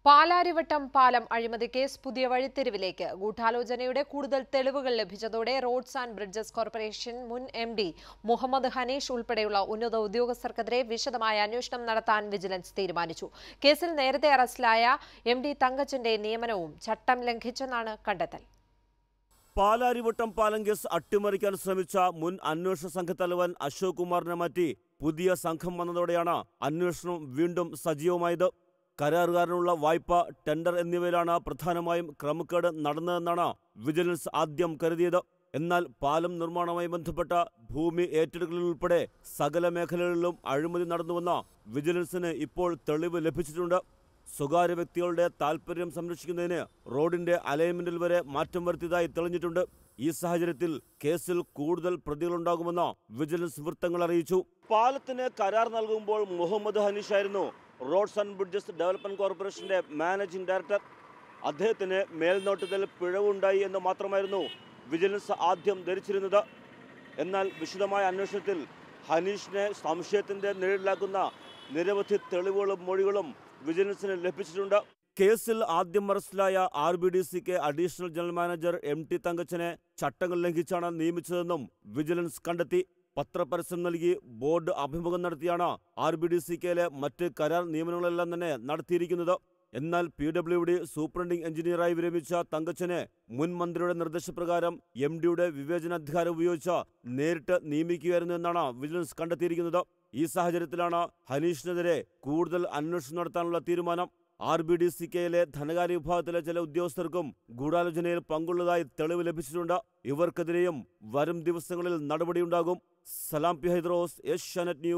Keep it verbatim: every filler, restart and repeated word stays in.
പാലാരിവട്ടം പാലം അഴിമതി കേസ് പുതിയ വഴിത്തിരിവിലേക്ക്. ഗൂഢാലോചനയുടെ കൂടുതൽ തെളിവുകൾ ലഭിച്ചതോടെ റോഡ്സ് ആൻഡ് ബ്രിഡ്ജസ് കോർപ്പറേഷൻ മുൻ എം ഡി മുഹമ്മദ് ഹനീഷ് ഉൾപ്പെടെയുള്ള ഉന്നത ഉദ്യോഗസ്ഥർക്കെതിരെ വിശദമായ അന്വേഷണം നടത്താൻ വിജിലൻസ് തീരുമാനിച്ചു. കേസിൽ നേരത്തെ അറസ്റ്റിലായ എം ഡി തങ്കച്ചന്റെ നിയമനവും ചട്ടം ലംഘിച്ചെന്നാണ് കണ്ടെത്തൽ. പാലാരിവട്ടം പാലം കേസ് അട്ടിമറിക്കാൻ ശ്രമിച്ച മുൻ അന്വേഷണ സംഘത്തലവൻ അശോക് കുമാറിനെ മാറ്റി പുതിയ സംഘം വന്നതോടെയാണ് അന്വേഷണം വീണ്ടും സജീവമായത്. കരാറുകാരനുള്ള വായ്പ, ടെൻഡർ എന്നിവയിലാണ് പ്രധാനമായും ക്രമക്കേട് നടന്നതെന്നാണ് വിജിലൻസ് ആദ്യം കരുതിയത്. എന്നാൽ പാലം നിർമ്മാണവുമായി ബന്ധപ്പെട്ട ഭൂമി ഏറ്റെടുക്കലുൾപ്പെടെ സകല മേഖലകളിലും അഴിമതി നടന്നുവെന്ന വിജിലൻസിന് ഇപ്പോൾ തെളിവ് ലഭിച്ചിട്ടുണ്ട്. സ്വകാര്യ വ്യക്തികളുടെ താൽപര്യം സംരക്ഷിക്കുന്നതിന് റോഡിന്റെ അലൈൻമെന്റിൽ വരെ മാറ്റം വരുത്തിയതായി തെളിഞ്ഞിട്ടുണ്ട്. ഈ സാഹചര്യത്തിൽ കേസിൽ കൂടുതൽ പ്രതികളുണ്ടാകുമെന്ന് വിജിലൻസ് വൃത്തങ്ങൾ അറിയിച്ചു. പാലത്തിന് കരാർ നൽകുമ്പോൾ മുഹമ്മദ് ഹനീഷ് ആയിരുന്നു റോഡ്സ് ആൻഡ് ബ്രിഡ്ജസ് ഡെവലപ്മെന്റ് കോർപ്പറേഷന്റെ മാനേജിംഗ് ഡയറക്ടർ. അദ്ദേഹത്തിന് മേൽനോട്ടത്തിൽ പിഴവുണ്ടായി എന്ന് മാത്രമായിരുന്നു വിജിലൻസ് ആദ്യം ധരിച്ചിരുന്നത്. എന്നാൽ വിശദമായ അന്വേഷണത്തിൽ ഹനീഷിനെ സംശയത്തിന്റെ നിഴലിലാക്കുന്ന നിരവധി തെളിവുകളും മൊഴികളും വിജിലൻസിന് ലഭിച്ചിട്ടുണ്ട്. കേസിൽ ആദ്യം അറസ്റ്റിലായ ആർ ബി ഡി സിക്ക് additional general manager M T തങ്കച്ചനെ ചട്ടങ്ങൾ ലംഘിച്ചാണ് നിയമിച്ചതെന്നും വിജിലൻസ് കണ്ടെത്തി. പത്രപരസ്യം നൽകി ബോർഡ് അഭിമുഖം നടത്തിയാണ് ആർ ബി ഡി സി കെയിലെ മറ്റ് കരാർ നിയമനങ്ങളെല്ലാം തന്നെ നടത്തിയിരിക്കുന്നത്. എന്നാൽ പി ഡബ്ല്യു ഡി സൂപ്രണ്ടിംഗ് എഞ്ചിനീയറായി വിരമിച്ച തങ്കച്ചനെ മുൻ മന്ത്രിയുടെ നിർദ്ദേശപ്രകാരം എം ഡിയുടെ വിവേചനാധികാരം ഉപയോഗിച്ച് നേരിട്ട് നിയമിക്കുകയായിരുന്നു എന്നാണ് വിജിലൻസ് കണ്ടെത്തിയിരിക്കുന്നത്. ഈ സാഹചര്യത്തിലാണ് ഹനീഷിനെതിരെ കൂടുതൽ അന്വേഷണം നടത്താനുള്ള തീരുമാനം. ആർ ബി ഡി സി കെയിലെ ധനകാര്യ വിഭാഗത്തിലെ ചില ഉദ്യോഗസ്ഥർക്കും ഗൂഢാലോചനയിൽ പങ്കുള്ളതായി തെളിവ് ലഭിച്ചിട്ടുണ്ട്. ഇവർക്കെതിരെയും വരും ദിവസങ്ങളിൽ നടപടിയുണ്ടാകും. Salam P Hydros, Asianet news.